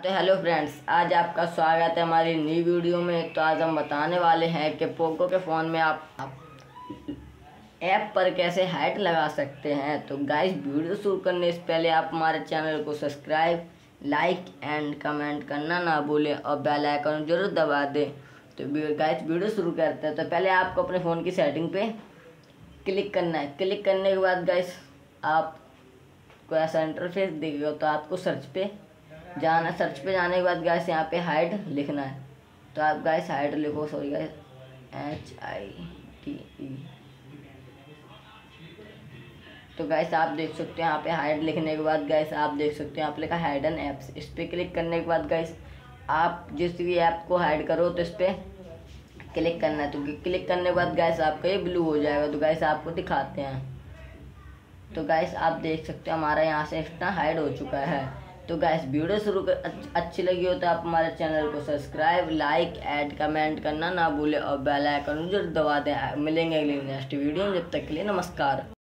तो hello friends, आज आपका स्वागत है हमारी नई वीडियो में। तो आज हम बताने वाले हैं कि पोको के फ़ोन में आप ऐप पर कैसे हाइड लगा सकते हैं। तो गाइस, वीडियो शुरू करने से पहले आप हमारे चैनल को सब्सक्राइब, लाइक एंड कमेंट करना ना भूलें और बेल आइकन जरूर दबा दें। तो गाइस, वीडियो शुरू करते हैं। तो पहले आपको अपने फ़ोन की सेटिंग पे क्लिक करना है। क्लिक करने के बाद गाइस, आपको ऐसा इंटरफेस दिखेगा। तो आपको सर्च पे जाना, सर्च पे जाने के बाद गाइस यहाँ पे हाइड लिखना है। तो आप गाइस हाइड लिखो, सॉरी गाइस, HIDE। तो गाइस आप देख सकते हैं यहाँ पे हाइड लिखने के बाद गाइस आप देख सकते हैं यहाँ पे लिखा हाइडन ऐप्स। इस पर क्लिक करने के बाद गाइस आप जिस भी ऐप को हाइड करो तो इस पर क्लिक करना है। तो क्लिक करने के बाद गाइस आपका ये ब्लू हो जाएगा। तो गाइस आपको दिखाते हैं। तो गाइस आप देख सकते हैं हमारा यहाँ से इंस्टा हाइड हो चुका है। तो गाइस, वीडियो शुरू कर अच्छी लगी हो तो आप हमारे चैनल को सब्सक्राइब, लाइक एंड कमेंट करना ना भूलें और बेल आइकन जरूर दबा दें। मिलेंगे अगली नेक्स्ट वीडियो में, जब तक के लिए नमस्कार।